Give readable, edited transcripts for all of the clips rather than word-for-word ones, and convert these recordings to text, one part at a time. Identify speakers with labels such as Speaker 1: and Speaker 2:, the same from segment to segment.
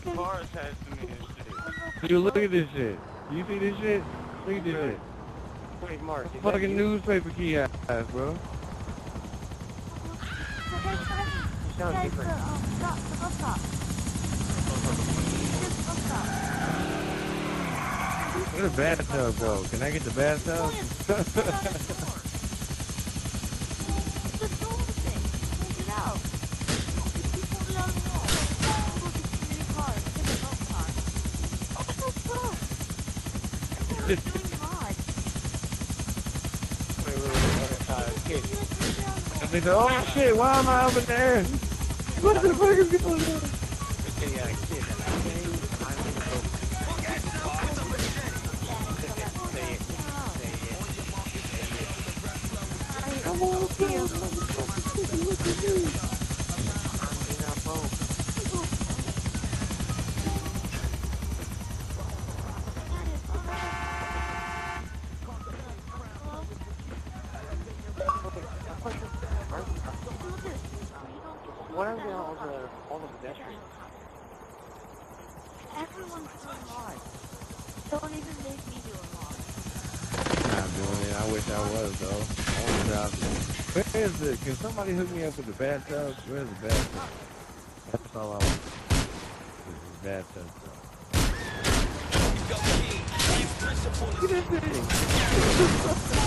Speaker 1: the car attached to me and shit.
Speaker 2: Dude, look at this shit. You see this shit? Look at this shit.
Speaker 1: Wait, Mark, is that
Speaker 2: Fucking
Speaker 1: you?
Speaker 2: newspaper kiosk, bro.
Speaker 1: You sound different.
Speaker 2: Where the bathtub go? Can I get the bathtub?
Speaker 1: Kid.
Speaker 2: And they say, oh shit, why am I up in there? What the fuck is going on?
Speaker 1: Yeah, kid.
Speaker 2: Come on, kid. Look at you.
Speaker 1: What are all the pedestrians?
Speaker 3: Everyone's doing hard. Don't even make me do a lot.
Speaker 2: Not doing it. I wish I was though. I want to job. Where is it? Can somebody hook me up with the bathtub? Where's the bathtub? That's all I want. Is the bathtub. Look at this thing.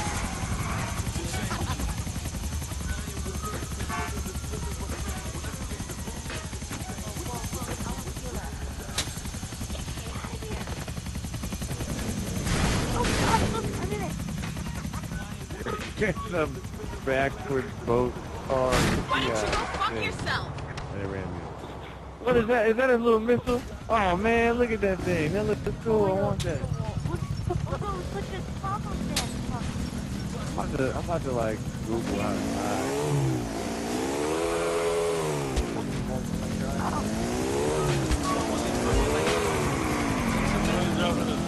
Speaker 2: Some backwards boat car.
Speaker 4: Why don't you go fuck yourself?
Speaker 2: They ran me. What is that? Is that a little missile? Oh man, look at that thing. That looks cool. I want that. I'm about to like Google how to fly.